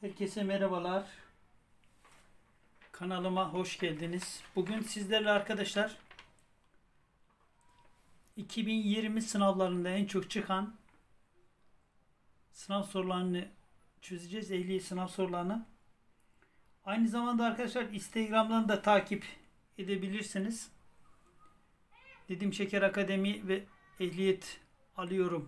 Herkese merhabalar. Kanalıma hoş geldiniz. Bugün sizlerle arkadaşlar 2020 sınavlarında en çok çıkan sınav sorularını çözeceğiz. Ehliyet sınav sorularını. Aynı zamanda arkadaşlar Instagram'dan da takip edebilirsiniz. Dedim Şeker Akademi ve Ehliyet alıyorum.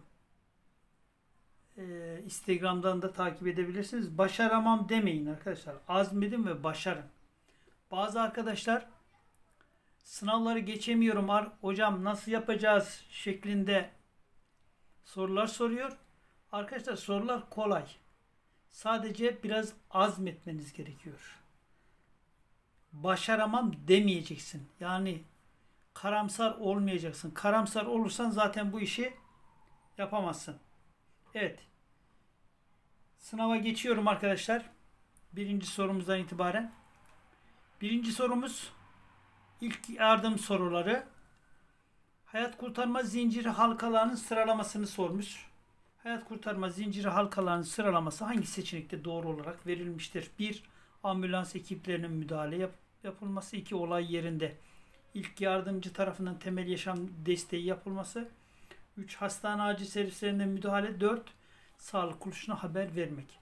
Instagram'dan da takip edebilirsiniz. Başaramam demeyin arkadaşlar. Azmedin ve başarın. Bazı arkadaşlar sınavları geçemiyorum hocam nasıl yapacağız şeklinde sorular soruyor. Arkadaşlar sorular kolay. Sadece biraz azmetmeniz gerekiyor. Başaramam demeyeceksin. Yani karamsar olmayacaksın. Karamsar olursan zaten bu işi yapamazsın. Evet. Sınava geçiyorum arkadaşlar. Birinci sorumuzdan itibaren. Birinci sorumuz ilk yardım soruları. Hayat kurtarma zinciri halkalarının sıralamasını sormuş. Hayat kurtarma zinciri halkalarının sıralaması hangi seçenekte doğru olarak verilmiştir? 1. Ambulans ekiplerinin müdahale yapılması. 2. Olay yerinde ilk yardımcı tarafından temel yaşam desteği yapılması. 3. Hastane acil servislerinde müdahale. 4. Sağlık kuruluşuna haber vermek.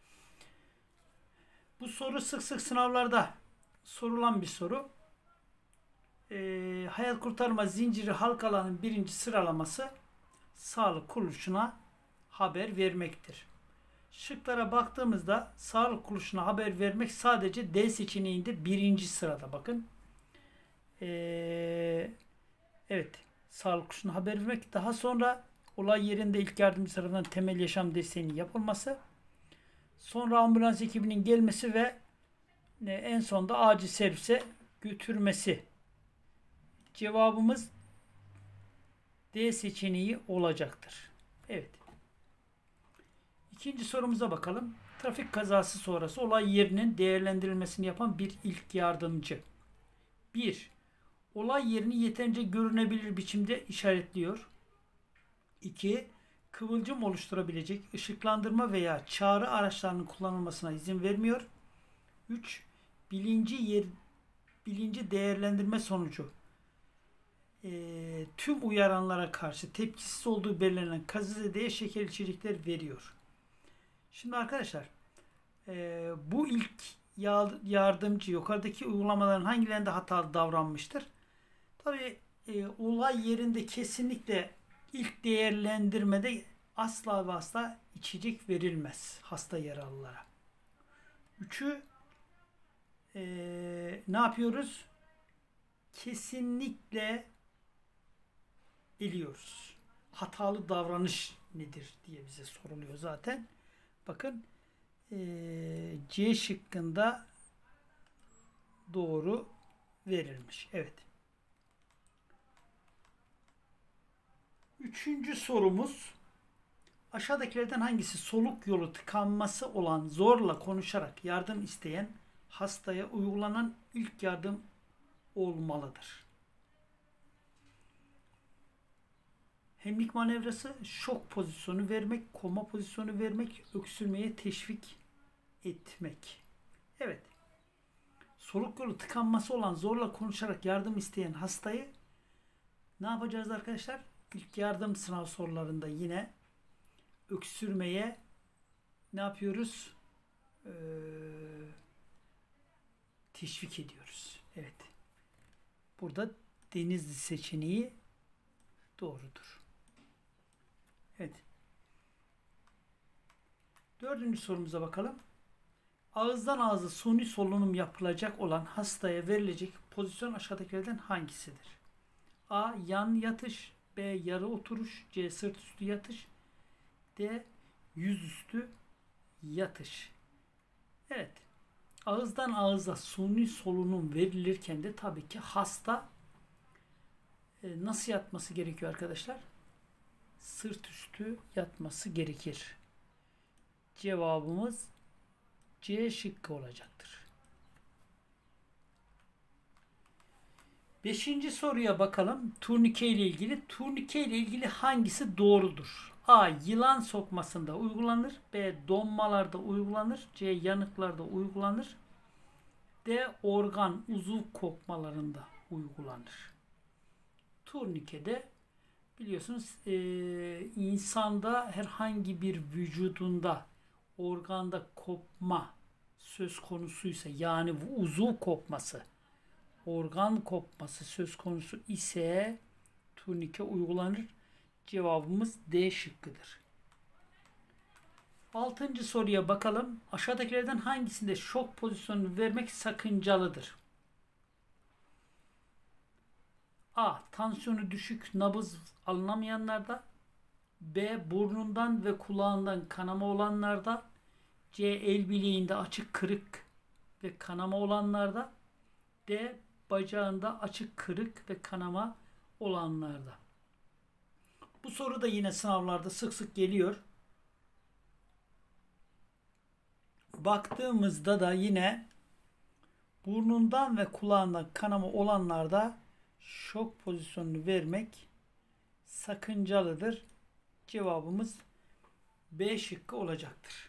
Bu soru sık sık sınavlarda sorulan bir soru. Hayat kurtarma zinciri halkalarının birinci sıralaması sağlık kuruluşuna haber vermektir. Şıklara baktığımızda sağlık kuruluşuna haber vermek sadece D seçeneğinde birinci sırada. Bakın. Evet. Sağlık kuruluşuna haber vermek. Daha sonra olay yerinde ilk yardımcı tarafından temel yaşam desteğinin yapılması. Sonra ambulans ekibinin gelmesi ve en sonunda acil servise götürmesi. Cevabımız D seçeneği olacaktır. Evet. İkinci sorumuza bakalım. Trafik kazası sonrası olay yerinin değerlendirilmesini yapan bir ilk yardımcı. 1. Olay yerini yeterince görünebilir biçimde işaretliyor. 2. Kıvılcım oluşturabilecek ışıklandırma veya çağrı araçlarının kullanılmasına izin vermiyor. 3. Bilinci değerlendirme sonucu tüm uyaranlara karşı tepkisiz olduğu belirlenen kazizedeye şeker içecekler veriyor. Şimdi arkadaşlar bu ilk yardımcı yukarıdaki uygulamaların hangilerinde hatalı davranmıştır? Tabi olay yerinde kesinlikle ilk değerlendirmede asla ve asla içecek verilmez hasta yaralılara. 3'ü ne yapıyoruz? Kesinlikle biliyoruz. Hatalı davranış nedir diye bize soruluyor zaten. Bakın C şıkkında doğru verilmiş. Evet. Üçüncü sorumuz aşağıdakilerden hangisi soluk yolu tıkanması olan zorla konuşarak yardım isteyen hastaya uygulanan ilk yardım olmalıdır? Hemlik manevrası, şok pozisyonu vermek, koma pozisyonu vermek, öksürmeye teşvik etmek. Evet. Soluk yolu tıkanması olan zorla konuşarak yardım isteyen hastayı ne yapacağız arkadaşlar? İlk yardım sınav sorularında yine öksürmeye ne yapıyoruz? Teşvik ediyoruz. Evet. Burada Denizli seçeneği doğrudur. Evet. Dördüncü sorumuza bakalım. Ağızdan ağza suni solunum yapılacak olan hastaya verilecek pozisyon aşağıdakilerden hangisidir? A. Yan yatış. B. Yarı oturuş. C. Sırt üstü yatış. D. Yüzüstü yatış. Evet. Ağızdan ağıza suni solunum verilirken de tabii ki hasta nasıl yatması gerekiyor arkadaşlar? Sırt üstü yatması gerekir. Cevabımız C şıkkı olacaktır. Beşinci soruya bakalım. Turnike ile ilgili. Turnike ile ilgili hangisi doğrudur? A. Yılan sokmasında uygulanır. B. Donmalarda uygulanır. C. Yanıklarda uygulanır. D. Organ, uzuv kopmalarında uygulanır. Turnikede biliyorsunuz insanda herhangi bir vücudunda organda kopma söz konusuysa, yani uzuv kopması, organ kopması söz konusu ise turnike uygulanır. Cevabımız D şıkkıdır. 6. soruya bakalım. Aşağıdakilerden hangisinde şok pozisyonu vermek sakıncalıdır? A. Tansiyonu düşük, nabız alınamayanlarda. B. Burnundan ve kulağından kanama olanlarda. C. El bileğinde açık kırık ve kanama olanlarda. D. Bacağında açık kırık ve kanama olanlarda. Bu soru da yine sınavlarda sık sık geliyor. Baktığımızda da yine burnundan ve kulağından kanama olanlarda şok pozisyonunu vermek sakıncalıdır. Cevabımız B şıkkı olacaktır.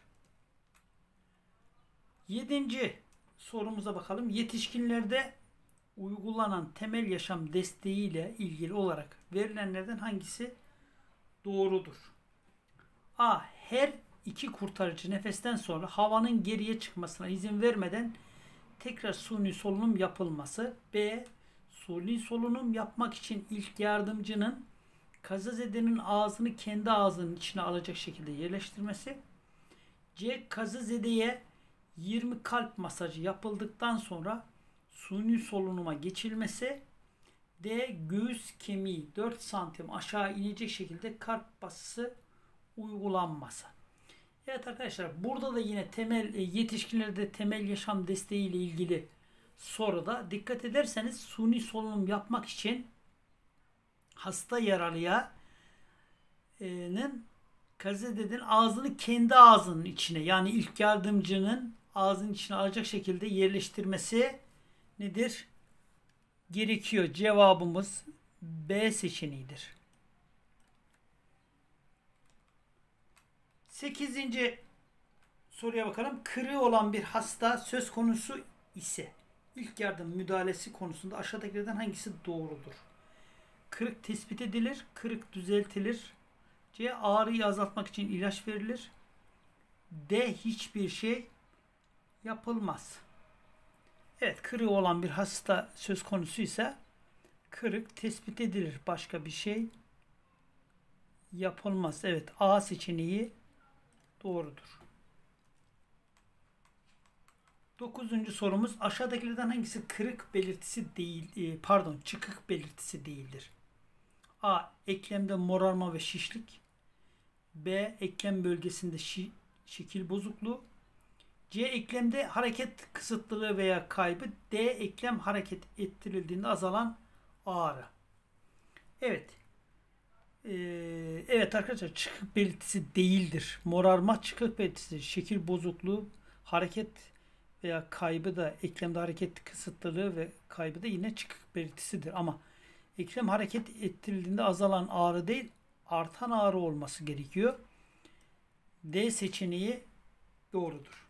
7. sorumuza bakalım. Yetişkinlerde uygulanan temel yaşam desteği ile ilgili olarak verilenlerden hangisi doğrudur? A. Her iki kurtarıcı nefesten sonra havanın geriye çıkmasına izin vermeden tekrar suni solunum yapılması. B. Suni solunum yapmak için ilk yardımcının kazazedenin ağzını kendi ağzının içine alacak şekilde yerleştirmesi. C. Kazazedeye 20 kalp masajı yapıldıktan sonra suni solunuma geçilmesi. D. Göğüs kemiği 4 santim aşağı inecek şekilde kalp basısı uygulanması. Evet arkadaşlar, burada da yine yetişkinlerde temel yaşam desteği ile ilgili soruda dikkat ederseniz suni solunum yapmak için hasta yaralıya kazazedenin ağzını kendi ağzının içine, yani ilk yardımcının ağzının içine alacak şekilde yerleştirmesi nedir? Gerekiyor. Cevabımız B seçeneğidir. 8. soruya bakalım. Kırığı olan bir hasta söz konusu ise ilk yardım müdahalesi konusunda aşağıdakilerden hangisi doğrudur? Kırık tespit edilir, kırık düzeltilir. C. Ağrıyı azaltmak için ilaç verilir. D. Hiçbir şey yapılmaz. Evet, kırığı olan bir hasta söz konusu ise kırık tespit edilir. Başka bir şey yapılmaz. Evet, A seçeneği doğrudur. 9. sorumuz. Aşağıdakilerden hangisi kırık belirtisi değil, çıkık belirtisi değildir? A. Eklemde morarma ve şişlik. B. Eklem bölgesinde şekil bozukluğu. C. Eklemde hareket kısıtlılığı veya kaybı. D. Eklem hareket ettirildiğinde azalan ağrı. Evet. Evet arkadaşlar, çıkık belirtisi değildir. Morarma çıkık belirtisi. Şekil bozukluğu, hareket veya kaybı da, eklemde hareket kısıtlılığı ve kaybı da yine çıkık belirtisidir. Ama eklem hareket ettirildiğinde azalan ağrı değil, artan ağrı olması gerekiyor. D seçeneği doğrudur.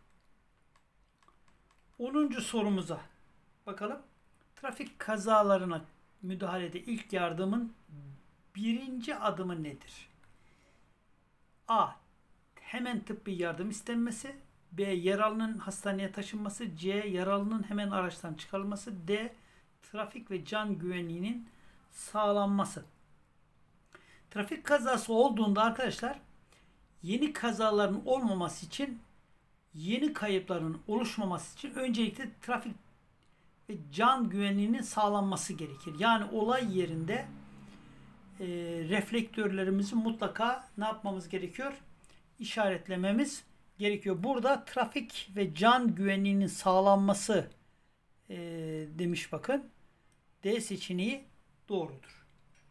10. sorumuza bakalım. Trafik kazalarına müdahalede ilk yardımın birinci adımı nedir? A. Hemen tıbbi yardım istenmesi. B. Yaralının hastaneye taşınması. C. Yaralının hemen araçtan çıkarılması. D. Trafik ve can güvenliğinin sağlanması. Trafik kazası olduğunda arkadaşlar, yeni kazaların olmaması için, yeni kayıpların oluşmaması için öncelikle trafik ve can güvenliğinin sağlanması gerekir. Yani olay yerinde reflektörlerimizi mutlaka ne yapmamız gerekiyor? İşaretlememiz gerekiyor. Burada trafik ve can güvenliğinin sağlanması demiş bakın. D seçeneği doğrudur.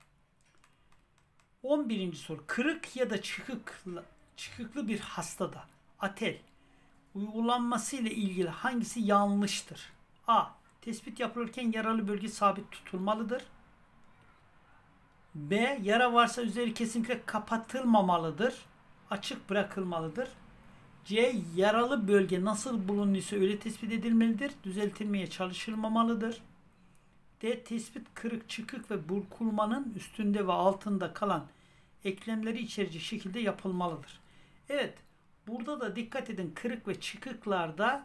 11. soru. Kırık ya da çıkıklı bir hastada atel uygulanması ile ilgili hangisi yanlıştır? A. Tespit yapılırken yaralı bölge sabit tutulmalıdır. B. Yara varsa üzeri kesinlikle kapatılmamalıdır. Açık bırakılmalıdır. C. Yaralı bölge nasıl bulunduğuysa öyle tespit edilmelidir. Düzeltilmeye çalışılmamalıdır. D. Tespit kırık, çıkık ve burkulmanın üstünde ve altında kalan eklemleri içerecek şekilde yapılmalıdır. Evet. Burada da dikkat edin, kırık ve çıkıklarda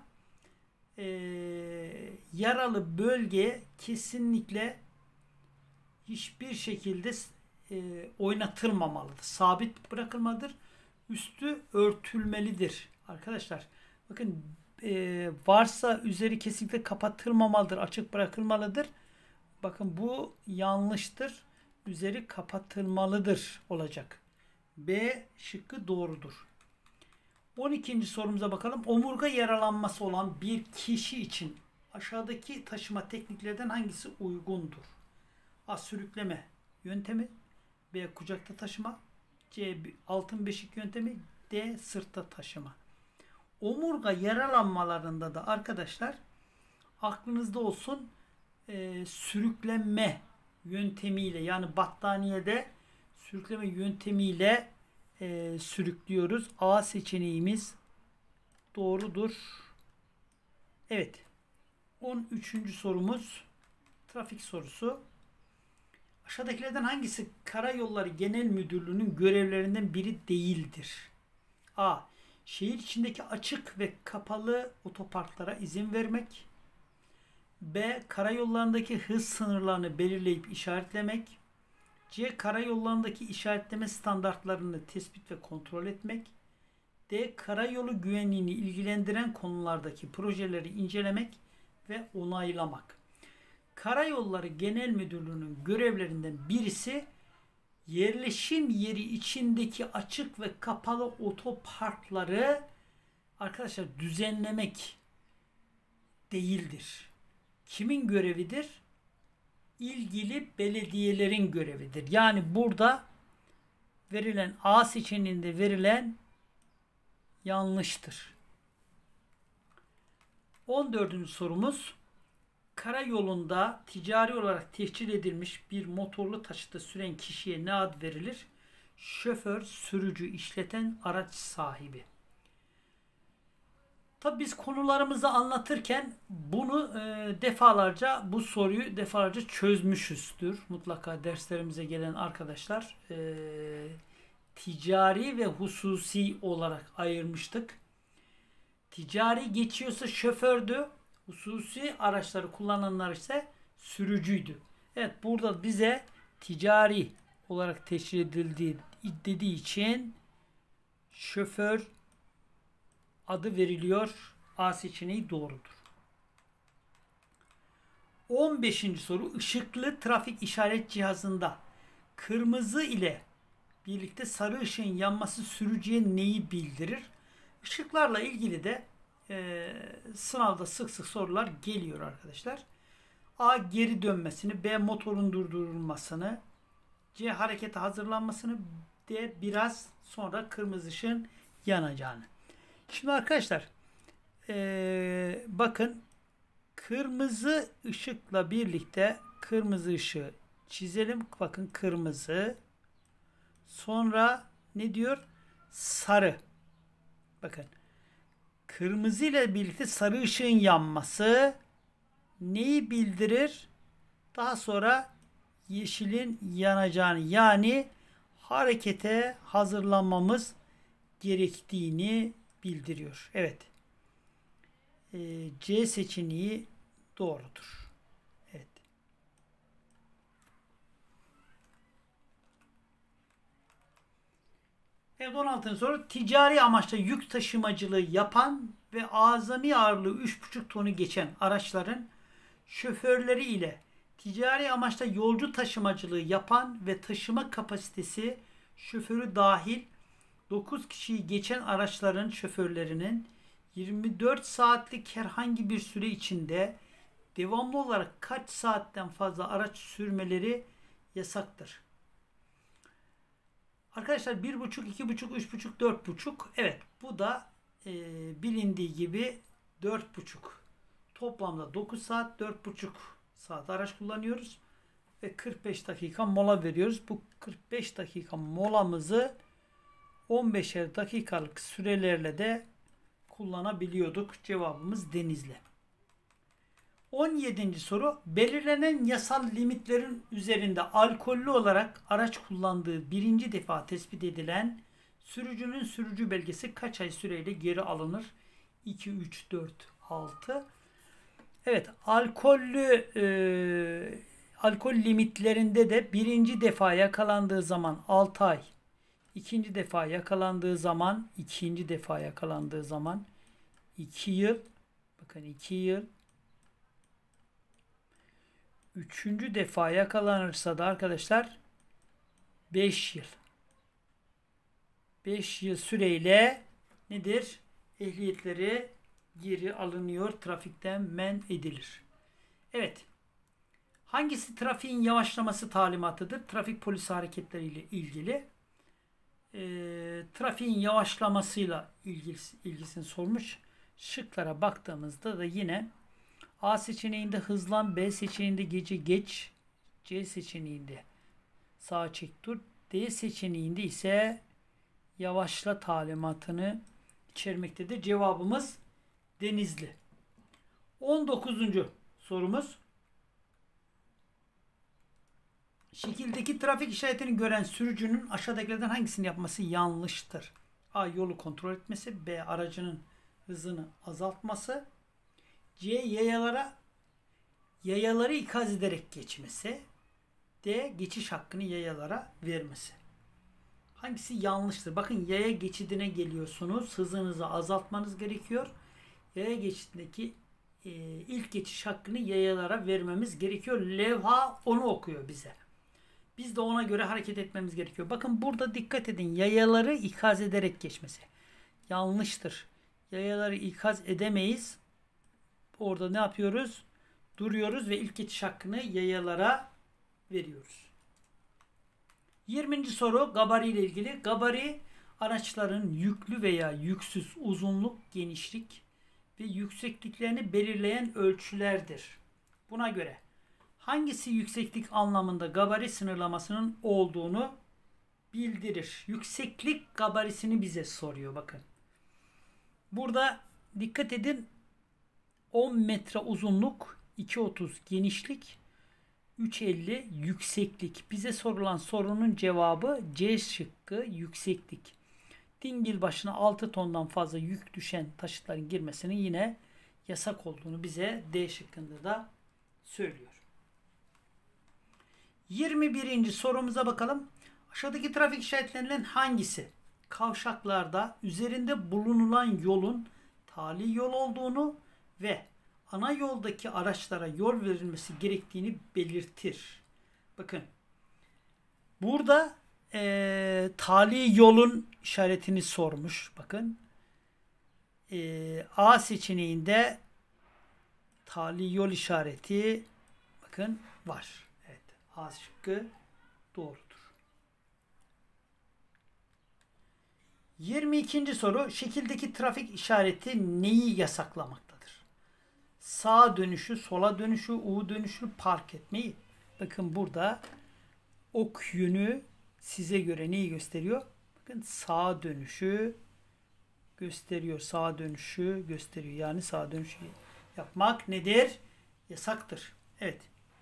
yaralı bölge kesinlikle hiçbir şekilde oynatılmamalıdır. Sabit bırakılmalıdır. Üstü örtülmelidir. Arkadaşlar bakın, varsa üzeri kesinlikle kapatılmamalıdır. Açık bırakılmalıdır. Bakın bu yanlıştır. Üzeri kapatılmalıdır olacak. B şıkkı doğrudur. 12. sorumuza bakalım. Omurga yaralanması olan bir kişi için aşağıdaki taşıma tekniklerden hangisi uygundur? A. Sürükleme yöntemi. B. Kucakta taşıma. C. Altın beşik yöntemi. D. Sırtta taşıma. Omurga yaralanmalarında da arkadaşlar aklınızda olsun, sürükleme yöntemiyle, yani battaniyede sürükleme yöntemiyle sürüklüyoruz. A seçeneğimiz doğrudur. Evet. 13. sorumuz trafik sorusu. Aşağıdakilerden hangisi Karayolları Genel Müdürlüğü'nün görevlerinden biri değildir? A. Şehir içindeki açık ve kapalı otoparklara izin vermek. B. Karayollarındaki hız sınırlarını belirleyip işaretlemek. C. Karayollarındaki işaretleme standartlarını tespit ve kontrol etmek. D. Karayolu güvenliğini ilgilendiren konulardaki projeleri incelemek ve onaylamak. Karayolları Genel Müdürlüğü'nün görevlerinden birisi yerleşim yeri içindeki açık ve kapalı otoparkları arkadaşlar düzenlemek değildir. Kimin görevidir? İlgili belediyelerin görevidir. Yani burada verilen A seçeneğinde verilen yanlıştır. 14. sorumuz. Karayolunda ticari olarak tescil edilmiş bir motorlu taşıtı süren kişiye ne ad verilir? Şoför, sürücü, işleten, araç sahibi. Tabi biz konularımızı anlatırken bunu bu soruyu defalarca çözmüşüzdür. Mutlaka derslerimize gelen arkadaşlar ticari ve hususi olarak ayırmıştık. Ticari geçiyorsa şofördü, hususi araçları kullananlar ise sürücüydü. Evet, burada bize ticari olarak teşkil edildiği dediği için şoför adı veriliyor. A seçeneği doğrudur. 15. soru. Işıklı trafik işaret cihazında kırmızı ile birlikte sarı ışığın yanması sürücüye neyi bildirir? Işıklarla ilgili de sınavda sık sık sorular geliyor arkadaşlar. A. Geri dönmesini. B. Motorun durdurulmasını. C. Harekete hazırlanmasını. D. Biraz sonra kırmızı ışığın yanacağını. Şimdi arkadaşlar bakın, kırmızı ışıkla birlikte kırmızı ışığı çizelim. Bakın, kırmızı. Sonra ne diyor? Sarı. Bakın. Kırmızı ile birlikte sarı ışığın yanması neyi bildirir? Daha sonra yeşilin yanacağını, yani harekete hazırlanmamız gerektiğini bildiriyor. Evet. C seçeneği doğrudur. Evet. Evet, 16. soru. Ticari amaçla yük taşımacılığı yapan ve azami ağırlığı 3,5 tonu geçen araçların şoförleri ile ticari amaçla yolcu taşımacılığı yapan ve taşıma kapasitesi şoförü dahil 9 kişiyi geçen araçların şoförlerinin 24 saatlik herhangi bir süre içinde devamlı olarak kaç saatten fazla araç sürmeleri yasaktır? Arkadaşlar 1,5, 2,5, 3,5, 4,5. Evet, bu da bilindiği gibi 4,5. Toplamda 9 saat, 4,5 saat araç kullanıyoruz. ve 45 dakika mola veriyoruz. Bu 45 dakika molamızı 15'er dakikalık sürelerle de kullanabiliyorduk. Cevabımız Denizli. 17. soru. Belirlenen yasal limitlerin üzerinde alkollü olarak araç kullandığı birinci defa tespit edilen sürücünün sürücü belgesi kaç ay süreyle geri alınır? 2, 3, 4, 6. Evet, alkol limitlerinde de birinci defa yakalandığı zaman 6 ay, ikinci defa yakalandığı zaman 2 yıl, bakın 2 yıl, üçüncü defa yakalanırsa da arkadaşlar 5 yıl. 5 yıl süreyle nedir? Ehliyetleri geri alınıyor, trafikten men edilir. Evet. Hangisi trafiğin yavaşlaması talimatıdır? Trafik polisi hareketleriyle ilgili. Trafiğin yavaşlamasıyla ilgisini sormuş. Şıklara baktığımızda da yine A seçeneğinde hızlan, B seçeneğinde gece geç, C seçeneğinde sağa çek dur, D seçeneğinde ise yavaşla talimatını içermektedir. Cevabımız Denizli. 19. sorumuz. Şekildeki trafik işaretini gören sürücünün aşağıdakilerden hangisini yapması yanlıştır? A. Yolu kontrol etmesi. B. Aracının hızını azaltması. C. Yayaları ikaz ederek geçmesi. D. Geçiş hakkını yayalara vermesi. Hangisi yanlıştır? Bakın, yaya geçidine geliyorsunuz. Hızınızı azaltmanız gerekiyor. Yaya geçidindeki ilk geçiş hakkını yayalara vermemiz gerekiyor. Levha onu okuyor bize. Biz de ona göre hareket etmemiz gerekiyor. Bakın burada dikkat edin. Yayaları ikaz ederek geçmesi. Yanlıştır. Yayaları ikaz edemeyiz. Orada ne yapıyoruz? Duruyoruz ve ilk geçiş hakkını yayalara veriyoruz. 20. soru gabari ile ilgili. Gabari, araçların yüklü veya yüksüz uzunluk, genişlik ve yüksekliklerini belirleyen ölçülerdir. Buna göre hangisi yükseklik anlamında gabari sınırlamasının olduğunu bildirir? Yükseklik gabarisini bize soruyor bakın. Burada dikkat edin. 10 metre uzunluk, 2.30 genişlik, 3.50 yükseklik. Bize sorulan sorunun cevabı C şıkkı, yükseklik. Dingil başına 6 tondan fazla yük düşen taşıtların girmesinin yine yasak olduğunu bize D şıkkında da söylüyor. 21. sorumuza bakalım. Aşağıdaki trafik işaretlerinden hangisi kavşaklarda üzerinde bulunulan yolun tali yol olduğunu ve ana yoldaki araçlara yol verilmesi gerektiğini belirtir? Bakın, burada tali yolun işaretini sormuş. Bakın, A seçeneğinde tali yol işareti bakın var. Evet, A şıkkı doğrudur. 22. soru. Şekildeki trafik işareti neyi yasaklamaktadır? Sağa dönüşü, sola dönüşü, U dönüşü, park etmeyi. Bakın burada ok yönü size göre neyi gösteriyor? Bakın, sağa dönüşü gösteriyor. Sağa dönüşü gösteriyor. Yani sağa dönüşü yapmak nedir? Yasaktır. Evet.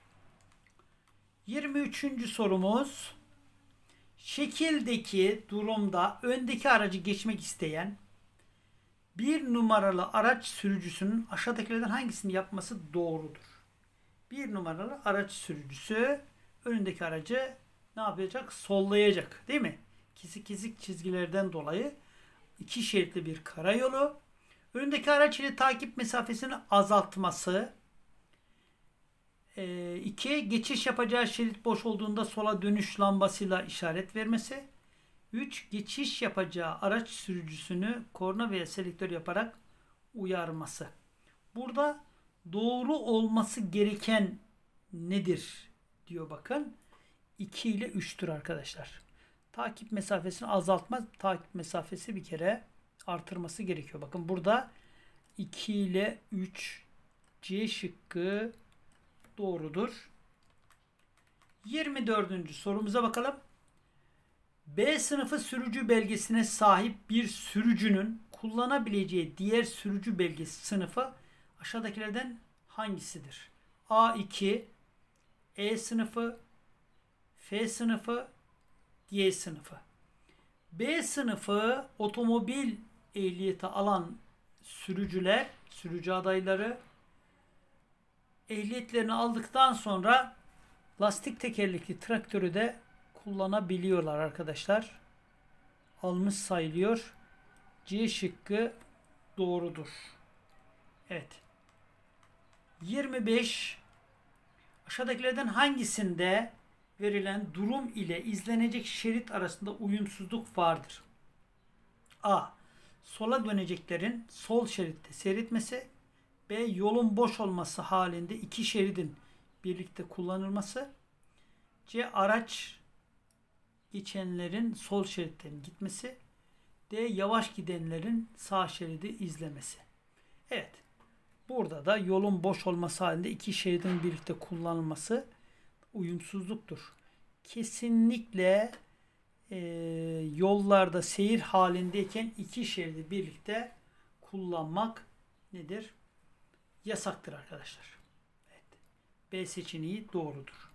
23. sorumuz. Şekildeki durumda öndeki aracı geçmek isteyen bir numaralı araç sürücüsünün aşağıdakilerden hangisini yapması doğrudur? Bir numaralı araç sürücüsü önündeki aracı ne yapacak? Sollayacak. Değil mi? Kesik kesik çizgilerden dolayı 2 şeritli bir karayolu. Önündeki araç ile takip mesafesini azaltması. 2. Geçiş yapacağı şerit boş olduğunda sola dönüş lambasıyla işaret vermesi. 3. Geçiş yapacağı araç sürücüsünü korna veya selektör yaparak uyarması. Burada doğru olması gereken nedir diyor bakın. 2 ile 3'tür arkadaşlar. Takip mesafesini azaltmaz. Takip mesafesi bir kere artırması gerekiyor. Bakın burada 2 ile 3, C şıkkı doğrudur. 24. sorumuza bakalım. B sınıfı sürücü belgesine sahip bir sürücünün kullanabileceği diğer sürücü belgesi sınıfı aşağıdakilerden hangisidir? A2, E sınıfı, F sınıfı, D sınıfı. B sınıfı otomobil ehliyeti alan sürücüler, sürücü adayları ehliyetlerini aldıktan sonra lastik tekerlekli traktörü de kullanabiliyorlar arkadaşlar. Almış sayılıyor. C şıkkı doğrudur. Evet. 25. Aşağıdakilerden hangisinde verilen durum ile izlenecek şerit arasında uyumsuzluk vardır? A. Sola döneceklerin sol şeritte seyretmesi. B. Yolun boş olması halinde iki şeridin birlikte kullanılması. C. Araç geçenlerin sol şeritten gitmesi. D. Yavaş gidenlerin sağ şeridi izlemesi. Evet. Burada da yolun boş olması halinde iki şeridin birlikte kullanılması uyumsuzluktur. Kesinlikle yollarda seyir halindeyken iki şeridi birlikte kullanmak nedir? Yasaktır arkadaşlar. Evet. B seçeneği doğrudur.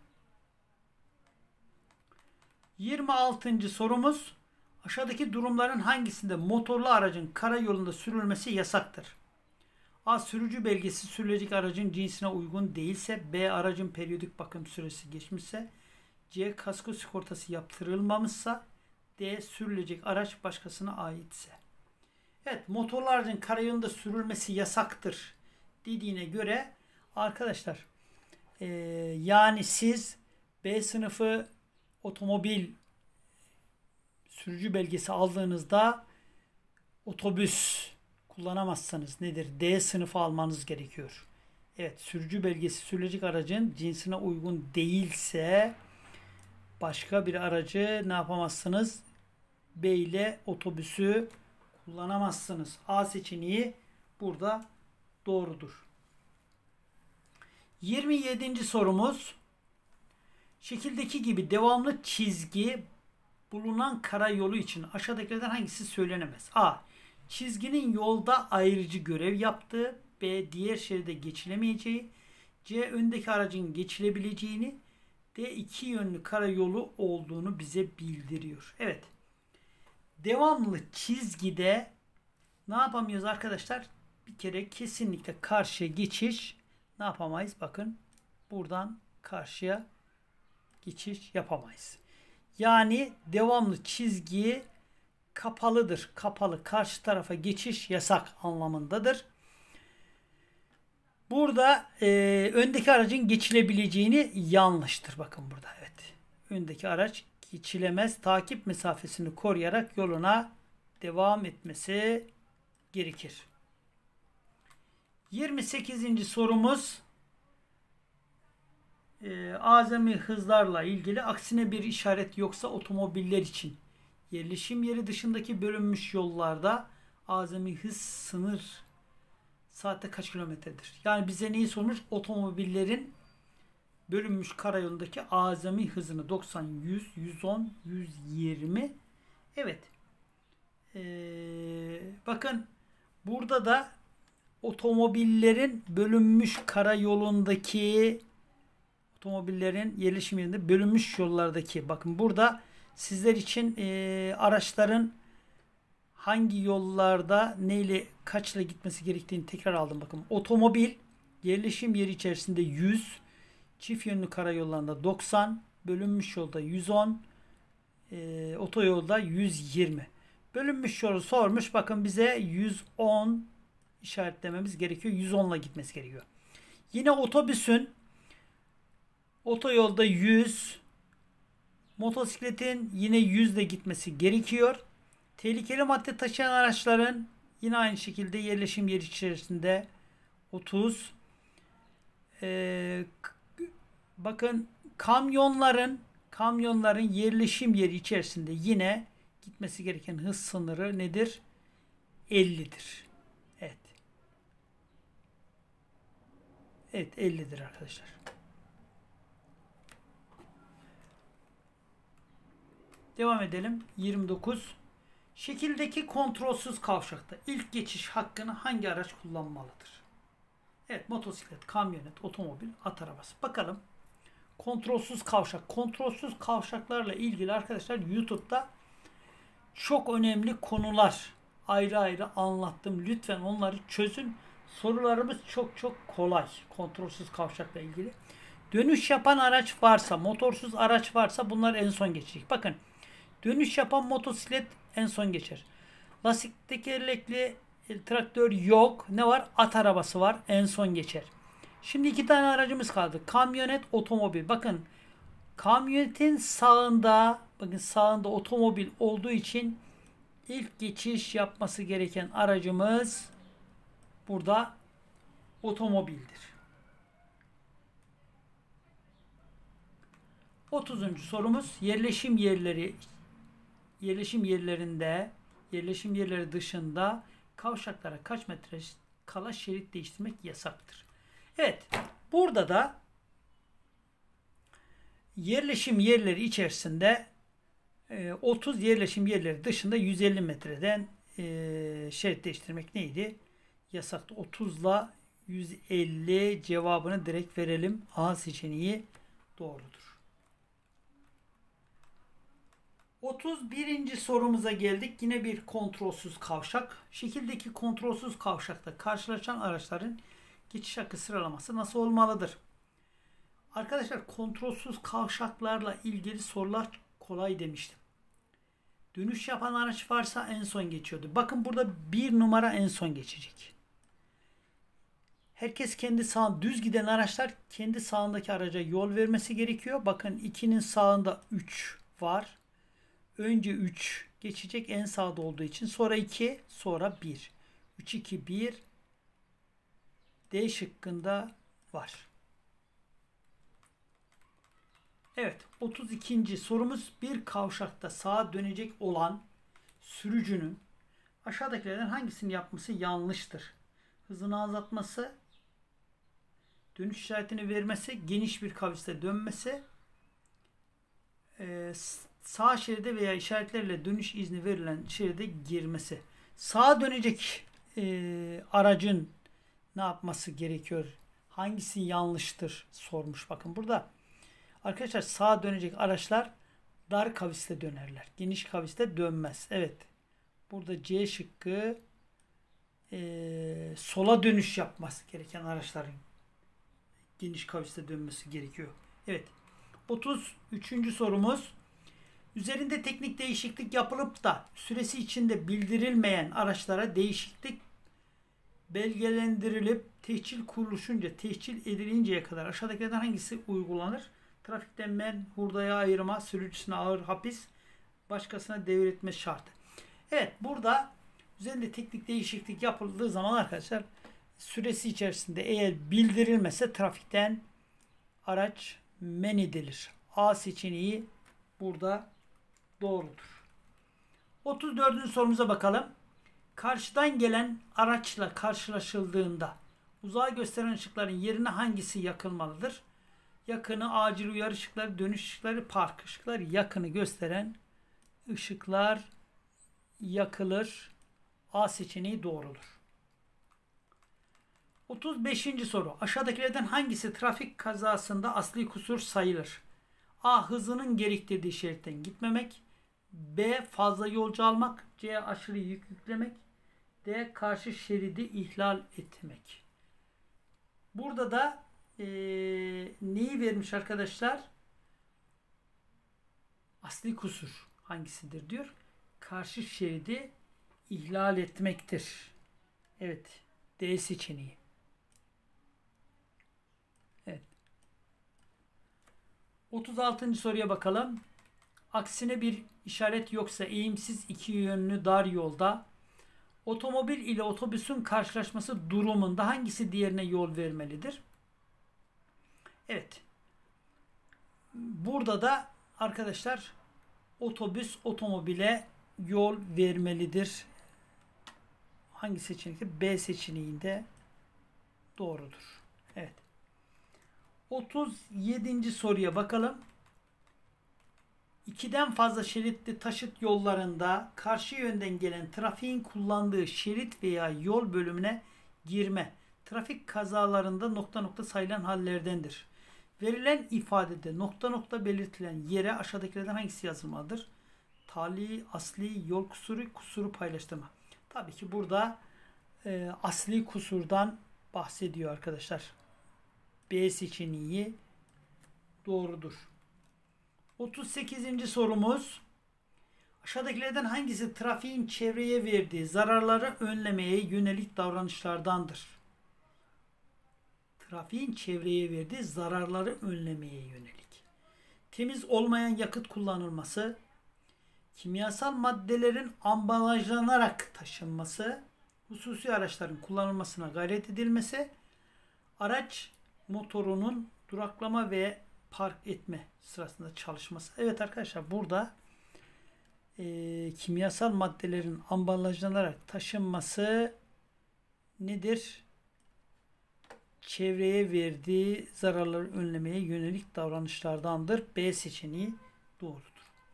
26. sorumuz. Aşağıdaki durumların hangisinde motorlu aracın karayolunda sürülmesi yasaktır? A. Sürücü belgesi sürülecek aracın cinsine uygun değilse. B. Aracın periyodik bakım süresi geçmişse. C. Kasko sigortası yaptırılmamışsa. D. Sürülecek araç başkasına aitse. Evet, motorlu aracın karayolunda sürülmesi yasaktır dediğine göre arkadaşlar yani siz B sınıfı otomobil sürücü belgesi aldığınızda otobüs kullanamazsanız nedir? D sınıfı almanız gerekiyor. Evet, sürücü belgesi sürülecek aracın cinsine uygun değilse başka bir aracı ne yapamazsınız? B ile otobüsü kullanamazsınız. A seçeneği burada doğrudur. 27. sorumuz. Şekildeki gibi devamlı çizgi bulunan karayolu için aşağıdakilerden hangisi söylenemez? A. Çizginin yolda ayrıcı görev yaptığı. B. Diğer şeride geçilemeyeceği. C. Öndeki aracın geçilebileceğini. D. İki yönlü karayolu olduğunu bize bildiriyor. Evet. Devamlı çizgide ne yapamıyoruz arkadaşlar? Bir kere kesinlikle karşıya geçiş ne yapamayız? Bakın buradan karşıya geçiş yapamayız. Yani devamlı çizgi kapalıdır. Kapalı, karşı tarafa geçiş yasak anlamındadır. Burada öndeki aracın geçilebileceğini yanlıştır. Bakın burada evet. Öndeki araç geçilemez. Takip mesafesini koruyarak yoluna devam etmesi gerekir. 28. sorumuz azami hızlarla ilgili. Aksine bir işaret yoksa otomobiller için yerleşim yeri dışındaki bölünmüş yollarda azami hız sınır saatte kaç kilometredir? Yani bize neyi sormuş? Otomobillerin bölünmüş karayolundaki azami hızını 90, 100, 110, 120. Evet. Bakın burada da otomobillerin bölünmüş karayolundaki otomobillerin yerleşim yerinde bölünmüş yollardaki bakın burada sizler için araçların hangi yollarda neyle kaçla gitmesi gerektiğini tekrar aldım. Bakın otomobil yerleşim yeri içerisinde 100, çift yönlü karayollarında 90, bölünmüş yolda 110, otoyolda 120. Bölünmüş yolu sormuş. Bakın bize 110 işaretlememiz gerekiyor. 110 ile gitmesi gerekiyor. Yine otobüsün otoyolda 100, motosikletin yine 100 ile gitmesi gerekiyor. Tehlikeli madde taşıyan araçların yine aynı şekilde yerleşim yeri içerisinde 30. Bakın kamyonların yerleşim yeri içerisinde yine gitmesi gereken hız sınırı nedir? 50'dir. Evet. Evet 50'dir arkadaşlar. Devam edelim. 29. Şekildeki kontrolsüz kavşakta ilk geçiş hakkını hangi araç kullanmalıdır? Evet, motosiklet, kamyonet, otomobil, at arabası. Bakalım. Kontrolsüz kavşak. Kontrolsüz kavşaklarla ilgili arkadaşlar YouTube'da çok önemli konular ayrı ayrı anlattım. Lütfen onları çözün. Sorularımız çok kolay. Kontrolsüz kavşakla ilgili. Dönüş yapan araç varsa, motorsuz araç varsa bunlar en son geçecek. Bakın. Dönüş yapan motosiklet en son geçer. Lastik tekerlekli traktör yok. Ne var? At arabası var. En son geçer. Şimdi iki tane aracımız kaldı. Kamyonet, otomobil. Bakın kamyonetin sağında, bakın sağında otomobil olduğu için ilk geçiş yapması gereken aracımız burada otomobildir. 30. sorumuz yerleşim yerleri dışında kavşaklara kaç metre kala şerit değiştirmek yasaktır. Evet, burada da yerleşim yerleri içerisinde 30 yerleşim yerleri dışında 150 metreden şerit değiştirmek neydi? Yasaktı. 30 ile 150 cevabını direkt verelim. A seçeneği doğrudur. 31. sorumuza geldik. Yine bir kontrolsüz kavşak. Şekildeki kontrolsüz kavşakta karşılaşan araçların geçiş hakkı sıralaması nasıl olmalıdır? Arkadaşlar kontrolsüz kavşaklarla ilgili sorular kolay demiştim. Dönüş yapan araç varsa en son geçiyordu. Bakın burada 1 numara en son geçecek. Herkes kendi sağ, düz giden araçlar kendi sağındaki araca yol vermesi gerekiyor. Bakın 2'nin sağında 3 var. Önce 3 geçecek en sağda olduğu için. Sonra 2, sonra 1. 3, 2, 1. D şıkkında var. Evet, 32. sorumuz bir kavşakta sağa dönecek olan sürücünün aşağıdakilerden hangisini yapması yanlıştır? Hızını azaltması, dönüş işaretini vermesi, geniş bir kavisle dönmesi, sağ şeride veya işaretlerle dönüş izni verilen şeride girmesi. Sağa dönecek aracın ne yapması gerekiyor? Hangisi yanlıştır sormuş. Bakın burada. Arkadaşlar sağa dönecek araçlar dar kavisle dönerler. Geniş kavisle dönmez. Evet. Burada C şıkkı sola dönüş yapması gereken araçların geniş kavisle dönmesi gerekiyor. Evet. 33. sorumuz. Üzerinde teknik değişiklik yapılıp da süresi içinde bildirilmeyen araçlara değişiklik belgelendirilip tehcil kuruluşunca, tehcil edilinceye kadar aşağıdakilerden hangisi uygulanır? Trafikten men, hurdaya ayırma, sürücüsüne ağır hapis, başkasına devretme şartı. Evet, burada üzerinde teknik değişiklik yapıldığı zaman arkadaşlar süresi içerisinde eğer bildirilmese trafikten araç men edilir. A seçeneği burada doğrudur. 34. sorumuza bakalım. Karşıdan gelen araçla karşılaşıldığında uzağa gösteren ışıkların yerine hangisi yakılmalıdır? Yakını, acil uyarı ışıkları, dönüş ışıkları, park ışıkları. Yakını gösteren ışıklar yakılır. A seçeneği doğrudur. 35. soru. Aşağıdakilerden hangisi trafik kazasında asli kusur sayılır? A. Hızının gerektirdiği şeritten gitmemek. B. Fazla yolcu almak. C. Aşırı yük yüklemek. D. Karşı şeridi ihlal etmek. Burada da neyi vermiş arkadaşlar? Asli kusur hangisidir diyor. Karşı şeridi ihlal etmektir. Evet. D seçeneği. Evet. 36. soruya bakalım. Aksine bir işaret yoksa eğimsiz iki yönlü dar yolda otomobil ile otobüsün karşılaşması durumunda hangisi diğerine yol vermelidir? Evet. Burada da arkadaşlar otobüs otomobile yol vermelidir. Hangi seçenekte? B seçeneğinde doğrudur. Evet. 37. soruya bakalım. İkiden fazla şeritli taşıt yollarında karşı yönden gelen trafiğin kullandığı şerit veya yol bölümüne girme, trafik kazalarında nokta nokta sayılan hallerdendir. Verilen ifadede nokta nokta belirtilen yere aşağıdakilerden hangisi yazılmalıdır? Tali, asli, yol kusuru, kusuru paylaştırma. Tabii ki burada asli kusurdan bahsediyor arkadaşlar. B seçeneği doğrudur. 38. sorumuz. Aşağıdakilerden hangisi trafiğin çevreye verdiği zararları önlemeye yönelik davranışlardandır? Trafiğin çevreye verdiği zararları önlemeye yönelik. Temiz olmayan yakıt kullanılması, kimyasal maddelerin ambalajlanarak taşınması, hususi araçların kullanılmasına gayret edilmesi, araç motorunun duraklama ve park etme sırasında çalışması. Evet arkadaşlar, burada kimyasal maddelerin ambalajlanarak taşınması nedir? Çevreye verdiği zararları önlemeye yönelik davranışlardandır. B seçeneği doğrudur.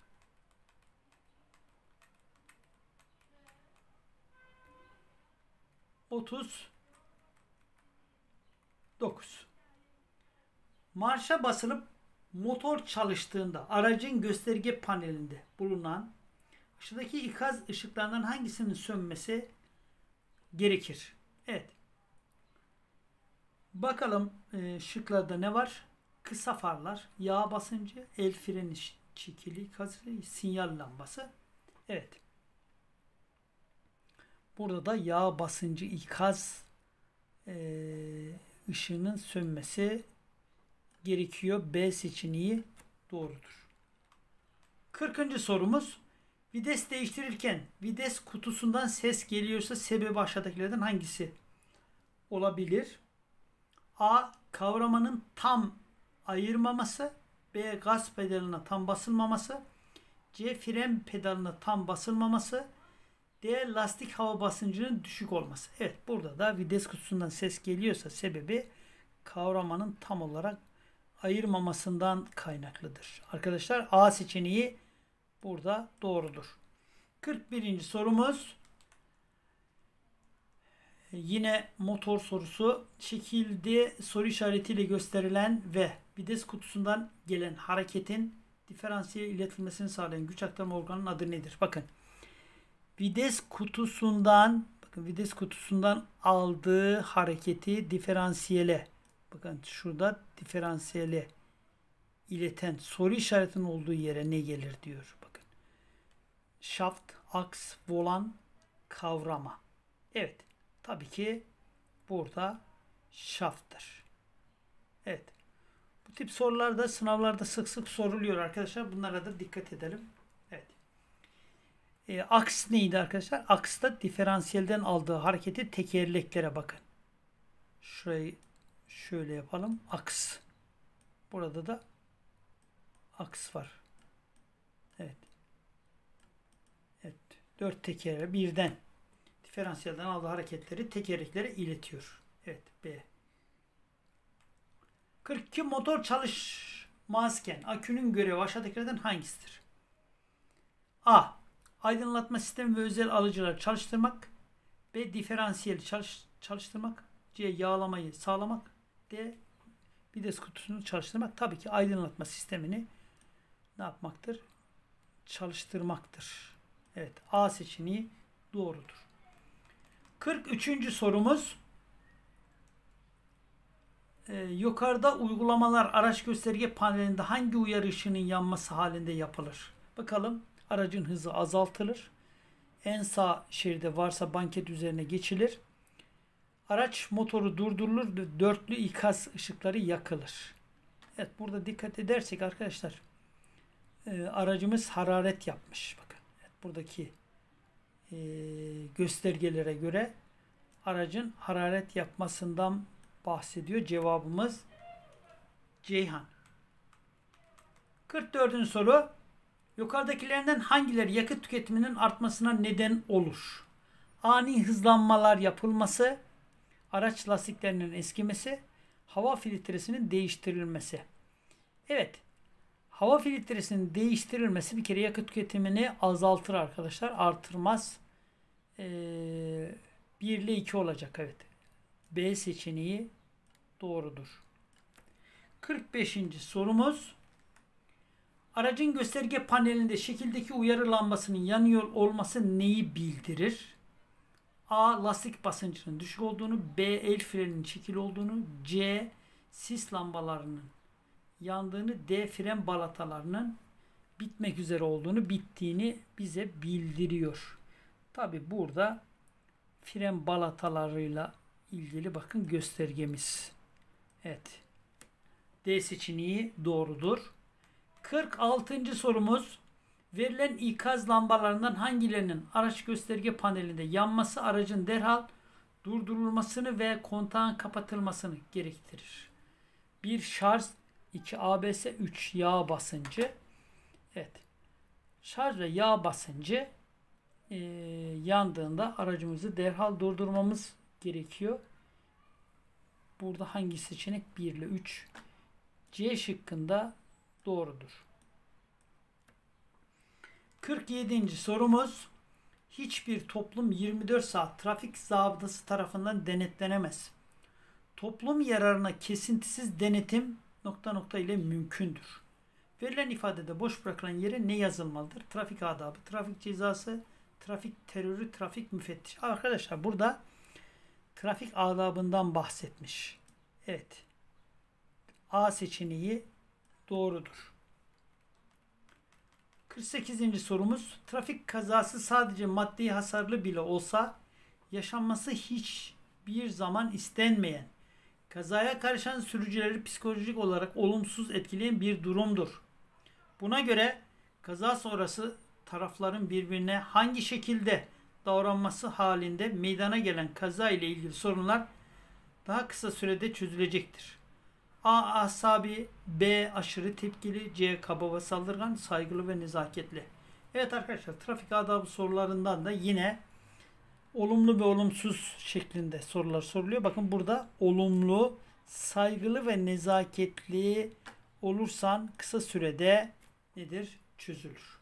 Otuz 9. Marşa basılıp motor çalıştığında aracın gösterge panelinde bulunan aşağıdaki ikaz ışıklarından hangisinin sönmesi gerekir? Evet. Bakalım şıklarda ne var? Kısa farlar, yağ basıncı, el freni çekili ikaz, sinyal lambası. Evet. Burada da yağ basıncı ikaz ışığının sönmesi gerekiyor. B seçeneği doğrudur. 40. sorumuz. Vites değiştirirken vites kutusundan ses geliyorsa sebebi aşağıdakilerden hangisi olabilir? A. Kavramanın tam ayırmaması. B. Gaz pedalına tam basılmaması. C. Fren pedalına tam basılmaması. D. Lastik hava basıncının düşük olması. Evet, burada da vites kutusundan ses geliyorsa sebebi kavramanın tam olarak ayırmamasından kaynaklıdır. Arkadaşlar, A seçeneği burada doğrudur. 41. sorumuz. Yine motor sorusu. Şekilde soru işaretiyle gösterilen ve vites kutusundan gelen hareketin diferansiyel iletilmesini sağlayan güç aktarma organının adı nedir? Bakın. Vites kutusundan aldığı hareketi diferansiyele, bakın şurada diferansiyele ileten soru işaretinin olduğu yere ne gelir diyor. Bakın. Şaft, aks, volan, kavrama. Evet. Tabii ki burada şafttır. Evet. Bu tip sorular da sınavlarda sık sık soruluyor arkadaşlar. Bunlara da dikkat edelim. Evet. Aks neydi arkadaşlar? Aks da diferansiyelden aldığı hareketi tekerleklere bakın. Şurayı şöyle yapalım. Aks. Burada da aks var. Evet. Evet. 4 tekerle birden diferansiyelden aldığı hareketleri tekerleklere iletiyor. Evet. B. 42. Motor çalışmazken akünün görevi aşağıdakilerden hangisidir? A. Aydınlatma sistemi ve özel alıcıları çalıştırmak. B. Diferansiyeli çalıştırmak. C. Yağlamayı sağlamak. D. Vites kutusunu çalıştırmak. Tabii ki aydınlatma sistemini ne yapmaktır? Çalıştırmaktır. Evet. A seçeneği doğrudur. 43. sorumuz. Yukarıda uygulamalar araç gösterge panelinde hangi uyarı ışığının yanması halinde yapılır? Bakalım. Aracın hızı azaltılır. En sağ şeride varsa banket üzerine geçilir. Araç motoru durdurulur ve dörtlü ikaz ışıkları yakılır. Evet, burada dikkat edersek arkadaşlar aracımız hararet yapmış. Bakın. Evet, buradaki göstergelere göre aracın hararet yapmasından bahsediyor. Cevabımız Ceyhan. 44. soru. Yukarıdakilerinden hangileri yakıt tüketiminin artmasına neden olur? Ani hızlanmalar yapılması, araç lastiklerinin eskimesi, hava filtresinin değiştirilmesi. Evet. Hava filtresinin değiştirilmesi bir kere yakıt tüketimini azaltır arkadaşlar. Artırmaz. 1 ile 2 olacak. Evet. B seçeneği doğrudur. 45. sorumuz. Aracın gösterge panelinde şekildeki uyarı lambasının yanıyor olması neyi bildirir? A. Lastik basıncının düşük olduğunu. B. El freninin çekili olduğunu. C. Sis lambalarının yandığını. D. Fren balatalarının bitmek üzere olduğunu, bittiğini bize bildiriyor. Tabi burada fren balatalarıyla ilgili bakın göstergemiz. Evet. D seçeneği doğrudur. 46. sorumuz. Verilen ikaz lambalarından hangilerinin araç gösterge panelinde yanması aracın derhal durdurulmasını ve kontağın kapatılmasını gerektirir? 1. Şarj, 2. ABS, 3. Yağ basıncı. Evet. Şarj ve yağ basıncı yandığında aracımızı derhal durdurmamız gerekiyor. Burada hangi seçenek? 1 ile 3. C şıkkında doğrudur. 47. sorumuz. Hiçbir toplum 24 saat trafik zabıtası tarafından denetlenemez. Toplum yararına kesintisiz denetim ... ile mümkündür. Verilen ifadede boş bırakılan yere ne yazılmalıdır? Trafik adabı, trafik cezası, trafik terörü, trafik müfettiş. Arkadaşlar burada trafik adabından bahsetmiş. Evet. A seçeneği doğrudur. 48. sorumuz. Trafik kazası sadece maddi hasarlı bile olsa yaşanması hiçbir zaman istenmeyen, kazaya karışan sürücüleri psikolojik olarak olumsuz etkileyen bir durumdur. Buna göre kaza sonrası tarafların birbirine hangi şekilde davranması halinde meydana gelen kaza ile ilgili sorunlar daha kısa sürede çözülecektir. A. Asabi, B. Aşırı tepkili, C. Kaba ve saldırgan, saygılı ve nezaketli. Evet arkadaşlar, trafik adabı sorularından da yine olumlu ve olumsuz şeklinde sorular soruluyor. Bakın burada olumlu, saygılı ve nezaketli olursan kısa sürede nedir? Çözülür.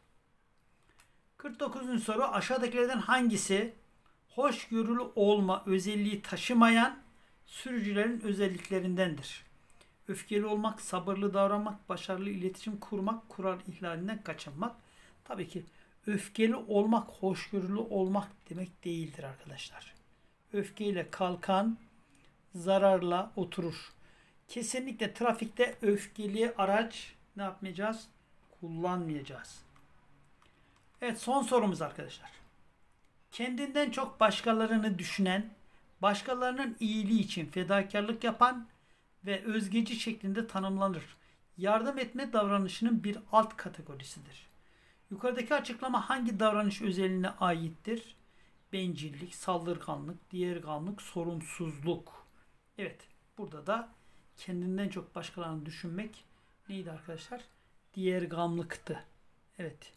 49. soru. Aşağıdakilerden hangisi hoşgörülü olma özelliği taşımayan sürücülerin özelliklerindendir? Öfkeli olmak, sabırlı davranmak, başarılı iletişim kurmak, kural ihlalinden kaçınmak. Tabii ki öfkeli olmak, hoşgörülü olmak demek değildir arkadaşlar. Öfkeyle kalkan zararla oturur. Kesinlikle trafikte öfkeli araç ne yapmayacağız? Kullanmayacağız. Evet, son sorumuz arkadaşlar. Kendinden çok başkalarını düşünen, başkalarının iyiliği için fedakarlık yapan ve özgeci şeklinde tanımlanır. Yardım etme davranışının bir alt kategorisidir. Yukarıdaki açıklama hangi davranış özelliğine aittir? Bencillik, saldırganlık, diğerganlık, sorumsuzluk. Evet, burada da kendinden çok başkalarını düşünmek neydi arkadaşlar? Diğerganlıktı. Evet.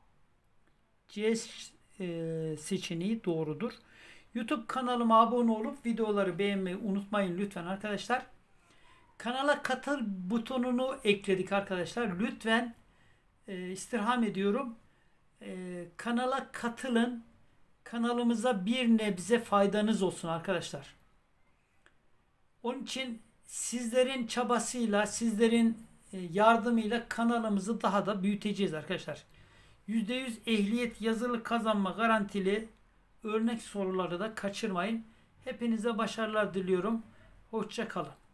C seçeneği doğrudur. YouTube kanalıma abone olup videoları beğenmeyi unutmayın lütfen arkadaşlar. Kanala katıl butonunu ekledik arkadaşlar. Lütfen istirham ediyorum. Kanala katılın. Kanalımıza bir nebze faydanız olsun arkadaşlar. Onun için sizlerin çabasıyla, sizlerin yardımıyla kanalımızı daha da büyüteceğiz arkadaşlar. %100 ehliyet yazılı kazanma garantili örnek soruları da kaçırmayın. Hepinize başarılar diliyorum. Hoşça kalın.